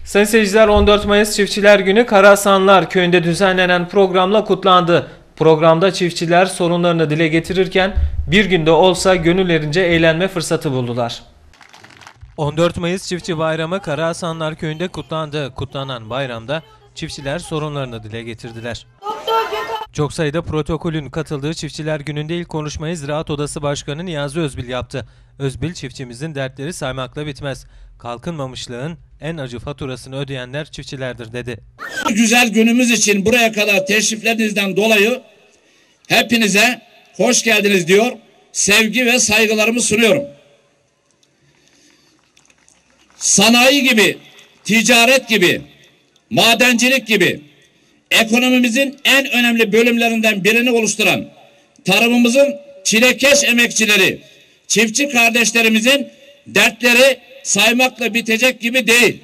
Sayın seyirciler, 14 Mayıs Çiftçiler Günü Karahasanlar Köyü'nde düzenlenen programla kutlandı. Programda çiftçiler sorunlarını dile getirirken bir günde olsa gönüllerince eğlenme fırsatı buldular. 14 Mayıs Çiftçi Bayramı Karahasanlar Köyü'nde kutlandı. Kutlanan bayramda çiftçiler sorunlarını dile getirdiler. Çok sayıda protokolün katıldığı Çiftçiler Günü'nde ilk konuşmayı Ziraat Odası Başkanı Niyazi Özbil yaptı. Özbil, çiftçimizin dertleri saymakla bitmez. Kalkınmamışlığın en acı faturasını ödeyenler çiftçilerdir dedi. Bu güzel günümüz için buraya kadar teşriflerinizden dolayı hepinize hoş geldiniz diyor. Sevgi ve saygılarımı sunuyorum. Sanayi gibi, ticaret gibi, madencilik gibi ekonomimizin en önemli bölümlerinden birini oluşturan tarımımızın çilekeş emekçileri, çiftçi kardeşlerimizin dertleri saymakla bitecek gibi değil.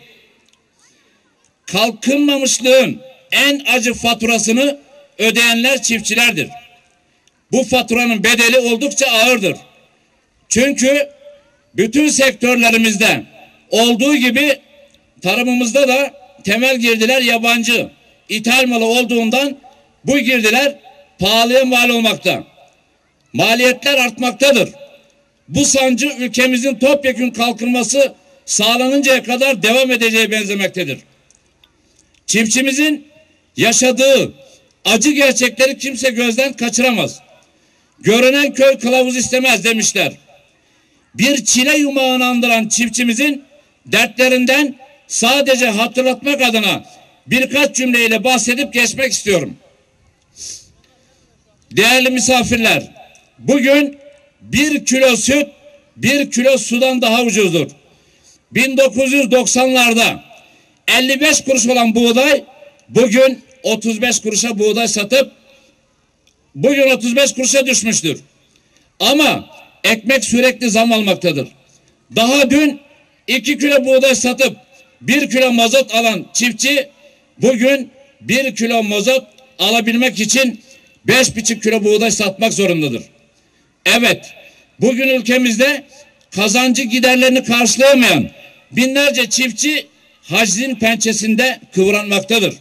Kalkınmamışlığın en acı faturasını ödeyenler çiftçilerdir. Bu faturanın bedeli oldukça ağırdır. Çünkü bütün sektörlerimizde olduğu gibi tarımımızda da temel girdiler yabancı, ithal malı olduğundan bu girdiler pahalıya mal olmakta. Maliyetler artmaktadır. Bu sancı ülkemizin topyekün kalkınması sağlanıncaya kadar devam edeceği benzemektedir. Çiftçimizin yaşadığı acı gerçekleri kimse gözden kaçıramaz. Görünen köy kılavuz istemez demişler. Bir çile yumağını andıran çiftçimizin dertlerinden sadece hatırlatmak adına birkaç cümleyle bahsedip geçmek istiyorum. Değerli misafirler, bugün 1 kilo süt 1 kilo sudan daha ucuzdur. 1990'larda 55 kuruş olan buğday bugün 35 kuruşa buğday satıp bugün 35 kuruşa düşmüştür. Ama ekmek sürekli zam almaktadır. Daha dün 2 kilo buğday satıp 1 kilo mazot alan çiftçi bugün 1 kilo mazot alabilmek için 5,5 kilo buğday satmak zorundadır. Evet, bugün ülkemizde kazancı giderlerini karşılayamayan binlerce çiftçi haczin pençesinde kıvranmaktadır.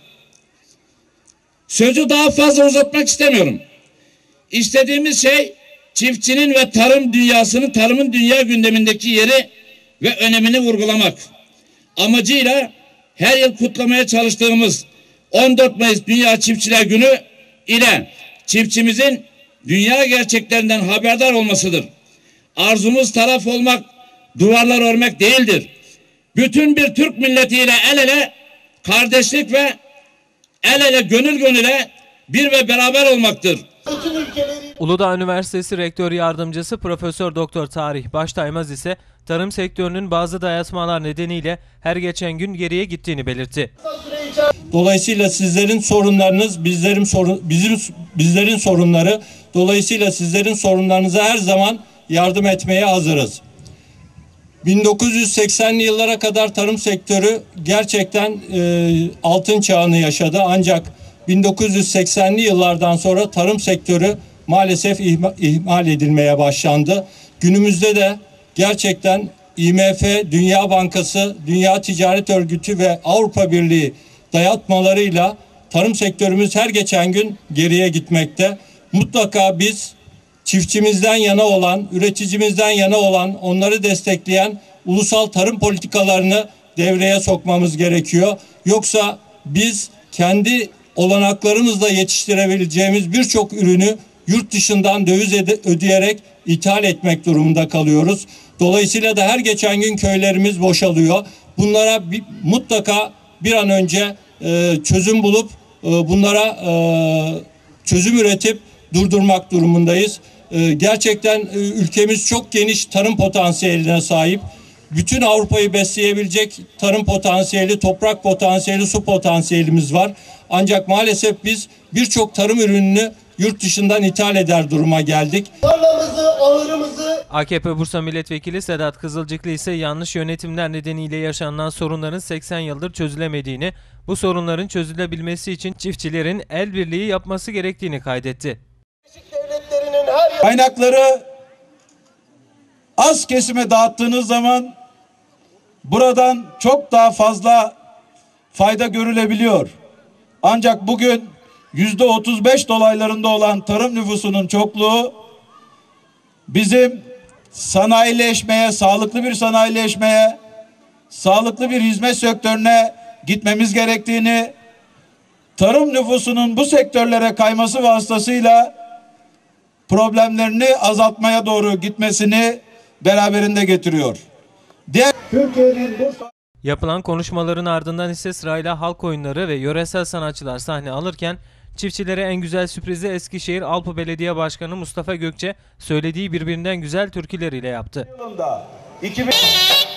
Sözü daha fazla uzatmak istemiyorum. İstediğimiz şey çiftçinin ve tarım dünyasının tarımın dünya gündemindeki yeri ve önemini vurgulamak. Amacıyla her yıl kutlamaya çalıştığımız 14 Mayıs Dünya Çiftçiler Günü ile çiftçimizin dünya gerçeklerinden haberdar olmasıdır. Arzumuz taraf olmak, duvarlar örmek değildir. Bütün bir Türk milletiyle el ele kardeşlik ve el ele gönül gönüle bir ve beraber olmaktır. Uludağ Üniversitesi Rektör Yardımcısı Profesör Doktor Tarih Baştaymaz ise tarım sektörünün bazı dayatmalar nedeniyle her geçen gün geriye gittiğini belirtti. Dolayısıyla sizlerin sorunlarınız bizlerin sorunları. Dolayısıyla sizlerin sorunlarınıza her zaman yardım etmeye hazırız. 1980'li yıllara kadar tarım sektörü gerçekten altın çağını yaşadı. Ancak 1980'li yıllardan sonra tarım sektörü maalesef ihmal edilmeye başlandı. Günümüzde de gerçekten IMF, Dünya Bankası, Dünya Ticaret Örgütü ve Avrupa Birliği dayatmalarıyla tarım sektörümüz her geçen gün geriye gitmekte. Mutlaka biz çiftçimizden yana olan, üreticimizden yana olan, onları destekleyen ulusal tarım politikalarını devreye sokmamız gerekiyor. Yoksa biz kendi olanaklarımızla yetiştirebileceğimiz birçok ürünü yurt dışından döviz ödeyerek ithal etmek durumunda kalıyoruz. Dolayısıyla da her geçen gün köylerimiz boşalıyor. Bunlara mutlaka bir an önce çözüm bulup bunlara çözüm üretip durdurmak durumundayız. Gerçekten ülkemiz çok geniş tarım potansiyeline sahip. Bütün Avrupa'yı besleyebilecek tarım potansiyeli, toprak potansiyeli, su potansiyelimiz var. Ancak maalesef biz birçok tarım ürününü yurt dışından ithal eder duruma geldik. AKP Bursa Milletvekili Sedat Kızılcıklı ise yanlış yönetimler nedeniyle yaşanan sorunların 80 yıldır çözülemediğini, bu sorunların çözülebilmesi için çiftçilerin el birliği yapması gerektiğini kaydetti. Kaynakları az kesime dağıttığınız zaman buradan çok daha fazla fayda görülebiliyor. Ancak bugün %35 dolaylarında olan tarım nüfusunun çokluğu bizim sanayileşmeye, sağlıklı bir sanayileşmeye, sağlıklı bir hizmet sektörüne gitmemiz gerektiğini, tarım nüfusunun bu sektörlere kayması vasıtasıyla problemlerini azaltmaya doğru gitmesini beraberinde getiriyor. Türkiye'nin bu Yapılan konuşmaların ardından ise sırayla halk oyunları ve yöresel sanatçılar sahne alırken çiftçilere en güzel sürprizi Eskişehir Alpı Belediye Başkanı Mustafa Gökçe söylediği birbirinden güzel türküler ile yaptı. yılında 2000